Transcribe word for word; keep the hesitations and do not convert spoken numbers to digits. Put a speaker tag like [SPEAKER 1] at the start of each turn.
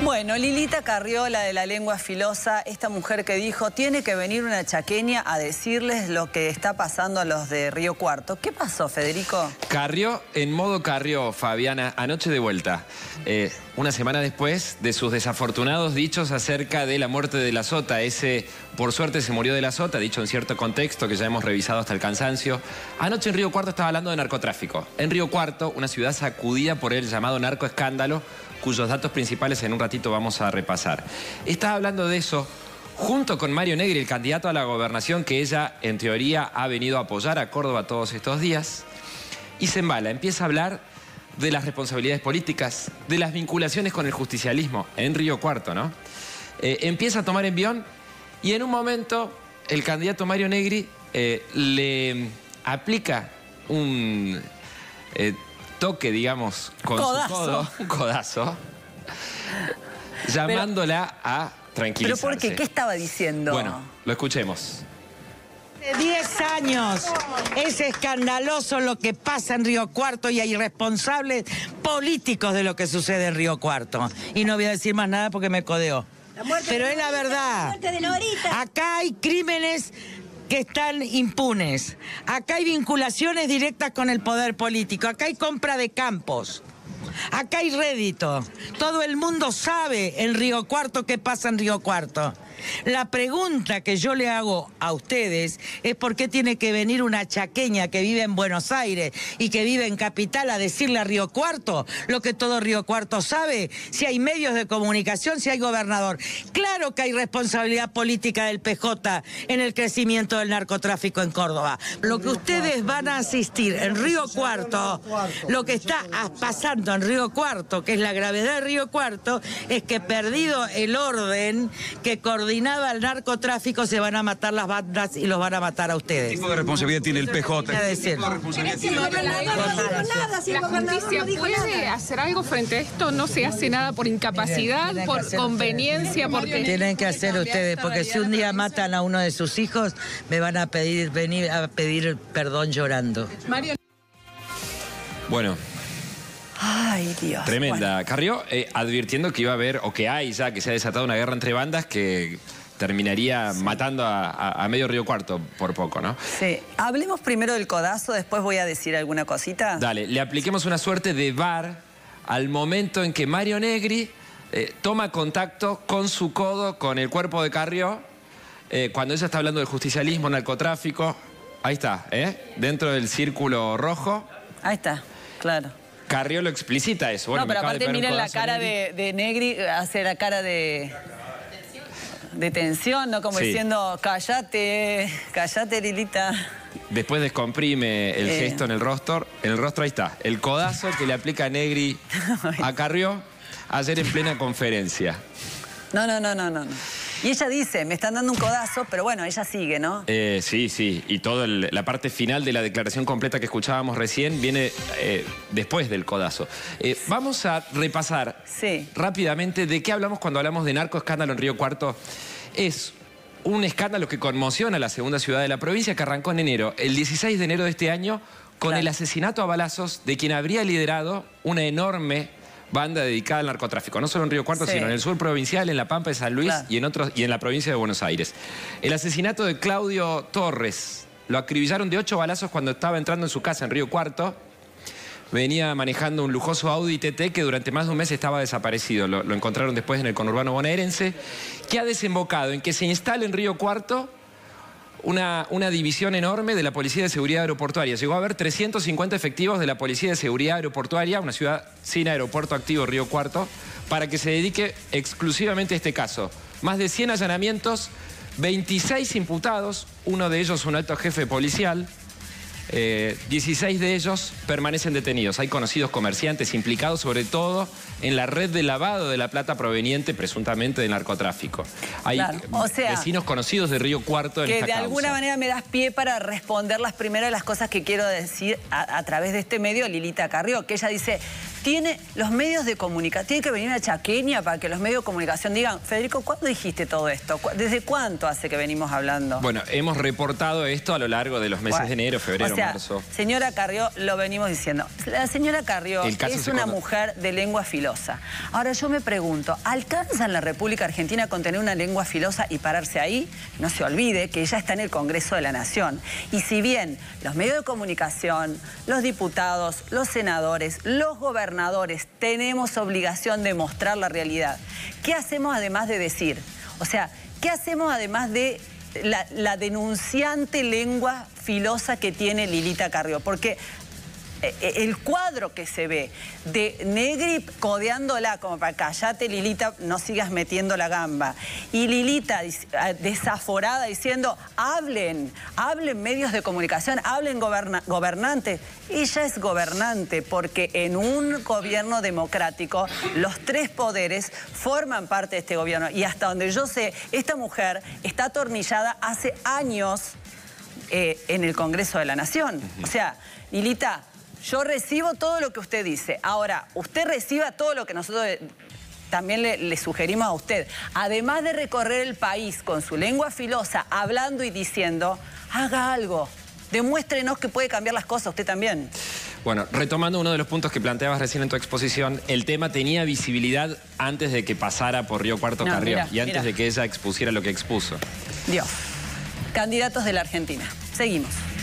[SPEAKER 1] Bueno, Lilita Carrió, la de la lengua filosa, esta mujer que dijo, tiene que venir una chaqueña a decirles lo que está pasando a los de Río Cuarto. ¿Qué pasó, Federico?
[SPEAKER 2] Carrió en modo Carrió, Fabiana, anoche de vuelta. Eh, una semana después de sus desafortunados dichos acerca de la muerte de la Sota. Ese, por suerte, se murió de la Sota, dicho en cierto contexto que ya hemos revisado hasta el cansancio. Anoche en Río Cuarto estaba hablando de narcotráfico. En Río Cuarto, una ciudad sacudida por el llamado narcoescándalo, cuyos datos principales en un ratito vamos a repasar. Estaba hablando de eso junto con Mario Negri, el candidato a la gobernación que ella, en teoría, ha venido a apoyar a Córdoba todos estos días. Y se embala, empieza a hablar de las responsabilidades políticas, de las vinculaciones con el justicialismo en Río Cuarto, ¿no? Eh, empieza a tomar envión y en un momento el candidato Mario Negri eh, le aplica un eh, toque, digamos, con
[SPEAKER 1] codazo.
[SPEAKER 2] su codo, un codazo, llamándola a tranquilizarse.
[SPEAKER 1] ¿Pero por qué? ¿Qué estaba diciendo?
[SPEAKER 2] Bueno, lo escuchemos.
[SPEAKER 3] De diez años es escandaloso lo que pasa en Río Cuarto y hay responsables políticos de lo que sucede en Río Cuarto. Y no voy a decir más nada porque me codeó. Pero es la verdad. Acá hay crímenes que están impunes. Acá hay vinculaciones directas con el poder político. Acá hay compra de campos. Acá hay rédito. Todo el mundo sabe en Río Cuarto qué pasa en Río Cuarto. La pregunta que yo le hago a ustedes es por qué tiene que venir una chaqueña que vive en Buenos Aires y que vive en Capital a decirle a Río Cuarto lo que todo Río Cuarto sabe, si hay medios de comunicación, si hay gobernador. Claro que hay responsabilidad política del P J en el crecimiento del narcotráfico en Córdoba. Lo que ustedes van a asistir en Río Cuarto, lo que está pasando en Río Cuarto, que es la gravedad de Río Cuarto, es que perdido el orden que coordinaba el narcotráfico, se van a matar las bandas y los van a matar a ustedes.
[SPEAKER 4] ¿Qué tipo de responsabilidad tiene el P J?
[SPEAKER 3] ¿Qué
[SPEAKER 4] tipo de responsabilidad tiene el P
[SPEAKER 5] J? ¿La justicia puede hacer algo frente a esto? ¿No se hace nada por incapacidad, por conveniencia? Porque
[SPEAKER 3] tienen que hacer ustedes, porque si un día matan a uno de sus hijos, me van a pedir venir a pedir perdón llorando.
[SPEAKER 5] Mario.
[SPEAKER 2] Bueno.
[SPEAKER 1] Ay, Dios.
[SPEAKER 2] Tremenda.
[SPEAKER 1] Bueno.
[SPEAKER 2] Carrió eh, advirtiendo que iba a haber, o que hay ya, que se ha desatado una guerra entre bandas que terminaría sí. matando a, a, a medio Río Cuarto por poco, ¿no?
[SPEAKER 1] Sí. Hablemos primero del codazo, después voy a decir alguna cosita.
[SPEAKER 2] Dale, le apliquemos una suerte de V A R al momento en que Mario Negri eh, toma contacto con su codo, con el cuerpo de Carrió, eh, cuando ella está hablando del justicialismo, narcotráfico. Ahí está, ¿eh? Dentro del círculo rojo.
[SPEAKER 1] Ahí está, claro.
[SPEAKER 2] Carrió lo explicita eso. Bueno,
[SPEAKER 1] no, pero aparte miren la cara de, de Negri, hace la cara de, de tensión, ¿no? Como sí. diciendo, cállate, cállate, Lilita.
[SPEAKER 2] Después descomprime el eh. gesto en el rostro. En el rostro ahí está. El codazo que le aplica Negri a Carrió ayer en plena conferencia.
[SPEAKER 1] No, no, no, no, no. Y ella dice, me están dando un codazo, pero bueno, ella sigue, ¿no?
[SPEAKER 2] Eh, sí, sí. Y toda la parte final de la declaración completa que escuchábamos recién viene eh, después del codazo. Eh, vamos a repasar
[SPEAKER 1] sí.
[SPEAKER 2] rápidamente de qué hablamos cuando hablamos de narcoescándalo en Río Cuarto. Es un escándalo que conmociona a la segunda ciudad de la provincia, que arrancó en enero, el dieciséis de enero de este año, con claro. el asesinato a balazos de quien habría liderado una enorme banda dedicada al narcotráfico, no solo en Río Cuarto, sí. sino en el sur provincial, en la Pampa de San Luis claro. y, en otros, y en la provincia de Buenos Aires. El asesinato de Claudio Torres. Lo acribillaron de ocho balazos cuando estaba entrando en su casa en Río Cuarto. Venía manejando un lujoso Audi T T que durante más de un mes estaba desaparecido. Lo, lo encontraron después en el conurbano bonaerense, que ha desembocado en que se instale en Río Cuarto Una, una división enorme de la Policía de Seguridad Aeroportuaria. Llegó a haber trescientos cincuenta efectivos de la Policía de Seguridad Aeroportuaria, una ciudad sin aeropuerto activo, Río Cuarto, para que se dedique exclusivamente a este caso. Más de cien allanamientos, veintiséis imputados, uno de ellos un alto jefe policial, eh, dieciséis de ellos permanecen detenidos. Hay conocidos comerciantes implicados, sobre todo en la red de lavado de la plata proveniente presuntamente del narcotráfico. Hay
[SPEAKER 1] claro. o sea,
[SPEAKER 2] vecinos conocidos de Río Cuarto en
[SPEAKER 1] que
[SPEAKER 2] esta
[SPEAKER 1] de
[SPEAKER 2] causa.
[SPEAKER 1] alguna manera me das pie para responder las primeras de las cosas que quiero decir a, a través de este medio, Lilita Carrió, que ella dice, tiene los medios de comunicación, tiene que venir una chaqueña para que los medios de comunicación digan, Federico, ¿cuándo dijiste todo esto? ¿Desde cuánto hace que venimos hablando?
[SPEAKER 2] Bueno, hemos reportado esto a lo largo de los meses bueno, de enero, febrero,
[SPEAKER 1] o sea,
[SPEAKER 2] marzo.
[SPEAKER 1] Señora Carrió, lo venimos diciendo. La señora Carrió es una mujer de lengua filosa. Ahora yo me pregunto, ¿alcanza en la República Argentina con tener una lengua filosa y pararse ahí? No se olvide que ella está en el Congreso de la Nación. Y si bien los medios de comunicación, los diputados, los senadores, los gobernadores tenemos obligación de mostrar la realidad, ¿qué hacemos además de decir? O sea, ¿qué hacemos además de la, la denunciante lengua filosa que tiene Lilita Carrió? Porque el cuadro que se ve de Negri codeándola como para callate Lilita, no sigas metiendo la gamba, y Lilita desaforada diciendo hablen, hablen medios de comunicación, hablen goberna gobernantes. Ella es gobernante porque en un gobierno democrático los tres poderes forman parte de este gobierno, y hasta donde yo sé, esta mujer está atornillada hace años eh, en el Congreso de la Nación. O sea, Lilita, yo recibo todo lo que usted dice. Ahora, usted reciba todo lo que nosotros también le, le sugerimos a usted. Además de recorrer el país con su lengua filosa, hablando y diciendo, haga algo. Demuéstrenos que puede cambiar las cosas, usted también.
[SPEAKER 2] Bueno, retomando uno de los puntos que planteabas recién en tu exposición, el tema tenía visibilidad antes de que pasara por Río Cuarto no, Carrió mira, y antes mira. de que ella expusiera lo que expuso.
[SPEAKER 1] Dios. Candidatos de la Argentina. Seguimos.